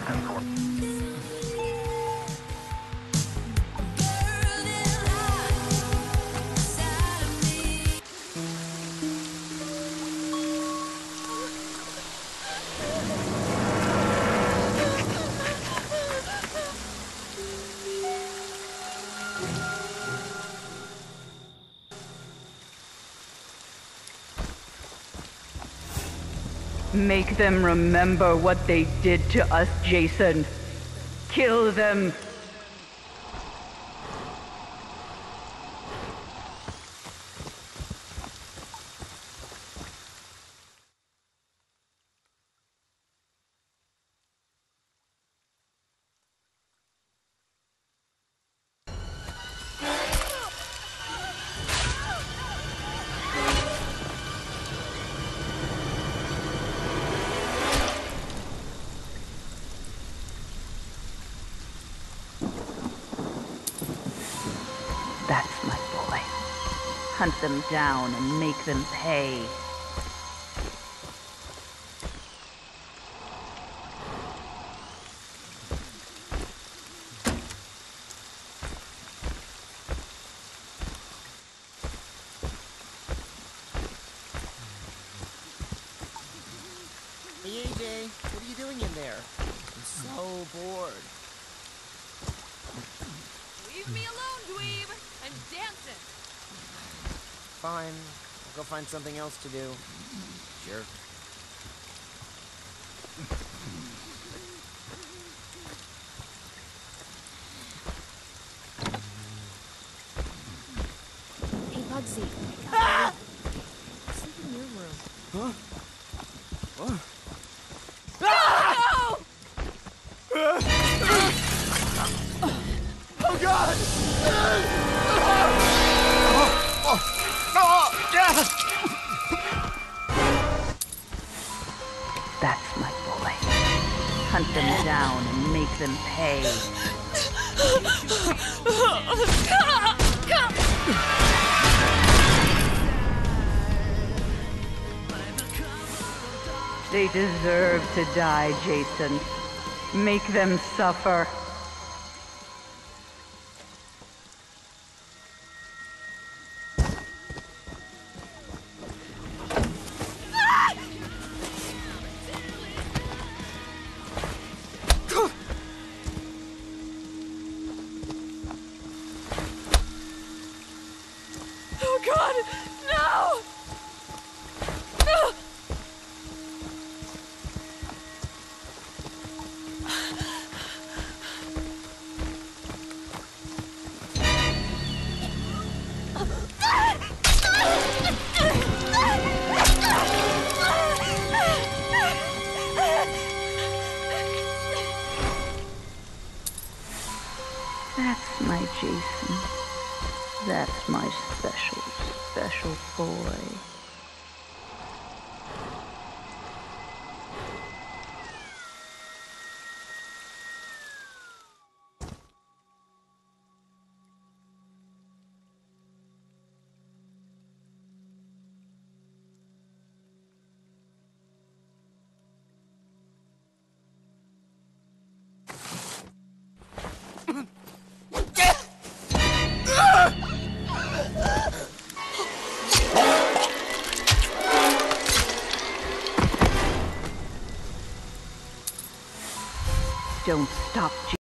Make them remember what they did to us, Jason. Kill them. That's my boy. Hunt them down and make them pay. Hey AJ, what are you doing in there? I'm so bored. Leave me alone, dweeb! I'm dancing! Fine, I'll go find something else to do. Jerk. Hey, Bugsy. Ah! Sleep in your room. Huh? What? No! Oh God! That's my boy. Hunt them down and make them pay. They deserve to die, Jason. Make them suffer. Oh God, no! No! That's my Jason. That's my special, special boy. Don't stop,